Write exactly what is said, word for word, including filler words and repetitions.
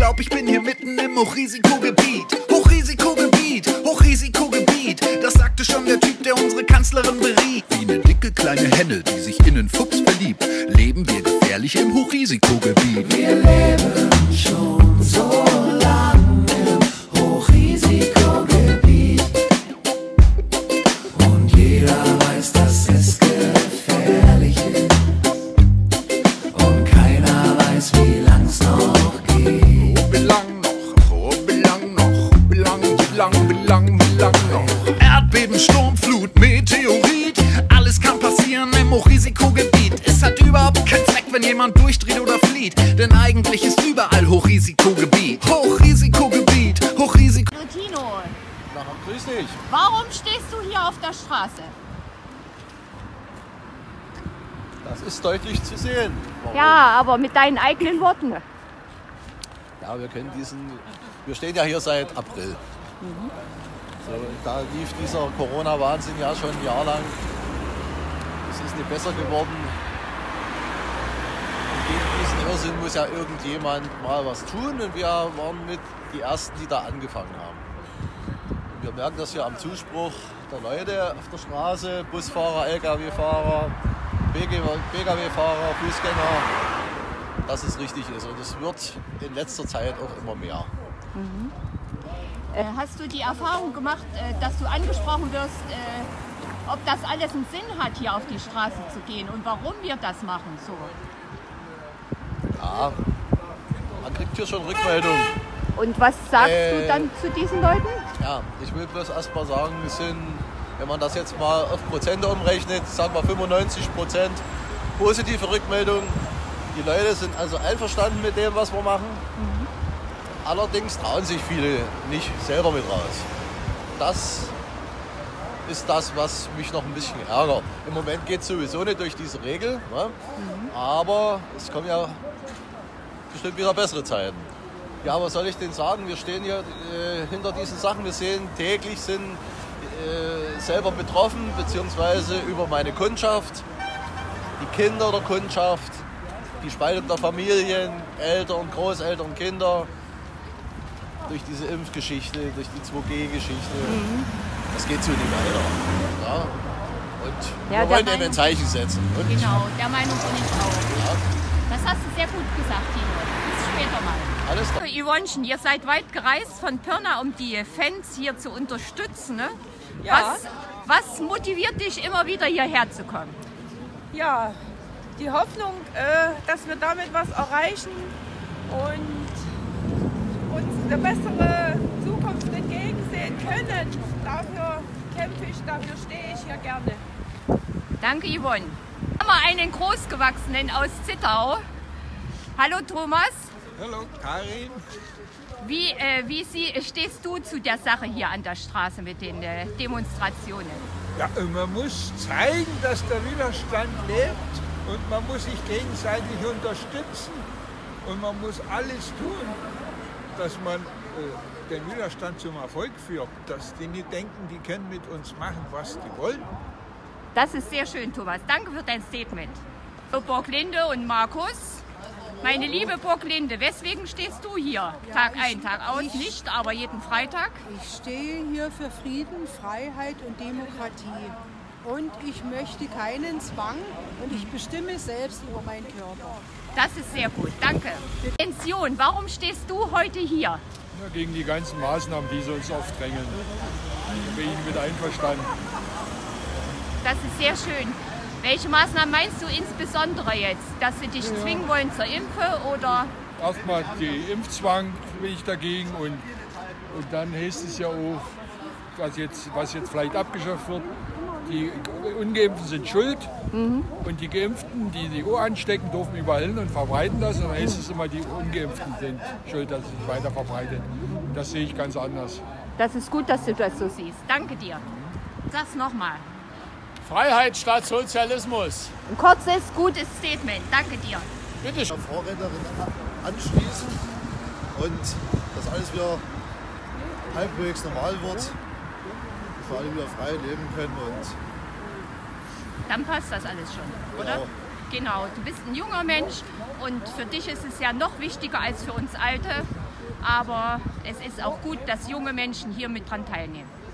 glaub, ich bin hier mitten im Hochrisikogebiet. Hochrisikogebiet, Hochrisikogebiet. Das sagte schon der Typ, der unsere Kanzlerin beriet. Wie eine dicke kleine Henne, die sich in einen Fuchs verliebt, leben wir gefährlich im Hochrisikogebiet. Wir leben schon so lang im Hochrisikogebiet. Und jeder weiß, dass es gefährlich ist. Und keiner weiß, wie lang's noch geht. Oh, wie lang noch, oh, wie lang noch, wie lang, wie lang, wie lang, wie lang noch. Erdbeben, Sturm, Flut, Meteorit, alles kann passieren im Hochrisikogebiet. Es hat überhaupt keinen Zweck, wenn jemand durchdreht oder flieht, denn eigentlich ist überall Hochrisikogebiet. Hochrisikogebiet, Hochrisiko... Hallo Tino, Na, grüß dich. warum stehst du hier auf der Straße? Das ist deutlich zu sehen. Warum? Ja, aber mit deinen eigenen Worten. Ja, wir können diesen. Wir stehen ja hier seit April. Mhm. So, da lief dieser Corona-Wahnsinn ja schon ein Jahr lang. Es ist nicht besser geworden. Und gegen diesen Irrsinn muss ja irgendjemand mal was tun. Und wir waren mit die Ersten, die da angefangen haben. Und wir merken das hier am Zuspruch der Leute auf der Straße, Busfahrer, L K W-Fahrer, B G W-Fahrer, Fußgänger, dass es richtig ist. Und es wird in letzter Zeit auch immer mehr. Mhm. Äh, hast du die Erfahrung gemacht, äh, dass du angesprochen wirst, äh, ob das alles einen Sinn hat, hier auf die Straße zu gehen und warum wir das machen? So. Ja, man kriegt hier schon Rückmeldung. Und was sagst Äh, du dann zu diesen Leuten? Ja, ich will bloß erst mal sagen, es sind, wenn man das jetzt mal auf Prozente umrechnet, sagen wir fünfundneunzig Prozent positive Rückmeldung. Die Leute sind also einverstanden mit dem, was wir machen. Mhm. Allerdings trauen sich viele nicht selber mit raus. Das ist das, was mich noch ein bisschen ärgert. Im Moment geht es sowieso nicht durch diese Regel, ne? Mhm. Aber es kommen ja bestimmt wieder bessere Zeiten. Ja, was soll ich denn sagen? Wir stehen hier äh, hinter diesen Sachen. Wir sehen täglich, sind äh, selber betroffen, beziehungsweise über meine Kundschaft, die Kinder der Kundschaft, die Spaltung der Familien, Eltern, Großeltern, Kinder, durch diese Impfgeschichte, durch die zwei G Geschichte. Mhm. Das geht so nicht weiter. Ja? Und Ja, wir wollen Meinung, eben ein Zeichen setzen. Und genau, der Meinung bin ich auch. ja, Das hast du sehr gut gesagt, Tino. Bis später mal. alles klar. Yvonnechen, ihr seid weit gereist von Pirna, um die Fans hier zu unterstützen. Ne? Ja. Was, was motiviert dich, immer wieder hierher zu kommen? Ja, die Hoffnung, äh, dass wir damit was erreichen und uns eine bessere Zukunft entgegensehen können. Dafür kämpfe ich, dafür stehe ich hier gerne. Danke, Yvonne. Haben wir einen Großgewachsenen aus Zittau. Hallo, Thomas. Hallo, Karin. Wie, äh, wie sie, stehst du zu der Sache hier an der Straße mit den äh, Demonstrationen? Ja, man muss zeigen, dass der Widerstand lebt und man muss sich gegenseitig unterstützen und man muss alles tun, dass man äh, den Widerstand zum Erfolg führt, dass die nicht denken, die können mit uns machen, was die wollen. Das ist sehr schön, Thomas. Danke für dein Statement. So, Burglinde und Markus. Meine liebe Burglinde, weswegen stehst du hier? Ja, Tag ich- ein, Tag aus, ich- nicht, aber jeden Freitag. Ich stehe hier für Frieden, Freiheit und Demokratie. Und ich möchte keinen Zwang und ich bestimme selbst über meinen Körper. Das ist sehr gut, danke. Pension, warum stehst du heute hier? Ja, gegen die ganzen Maßnahmen, die sie uns aufdrängen. Ich bin Ihnen mit einverstanden. Das ist sehr schön. Welche Maßnahmen meinst du insbesondere jetzt? Dass sie dich zwingen wollen zur Impfe oder? Erstmal die Impfzwang bin ich dagegen und, und dann heißt es ja auch, was jetzt, was jetzt vielleicht abgeschafft wird, die Ungeimpften sind schuld Mhm. und die Geimpften, die die auch anstecken, dürfen überall hin und verbreiten das. Und dann heißt es immer, die Ungeimpften sind schuld, dass es sich weiter verbreitet. Das sehe ich ganz anders. Das ist gut, dass du das so siehst. Danke dir. Sag's nochmal. Freiheit statt Sozialismus. Ein kurzes, gutes Statement. Danke dir. Bitte schön. Vorrednerin anschließen und dass alles wieder halbwegs normal wird, dass wir alle wieder frei leben können und Dann passt das alles schon, oder? Genau. Genau. Du bist ein junger Mensch und für dich ist es ja noch wichtiger als für uns Alte, Aber es ist auch gut, dass junge Menschen hier mit dran teilnehmen.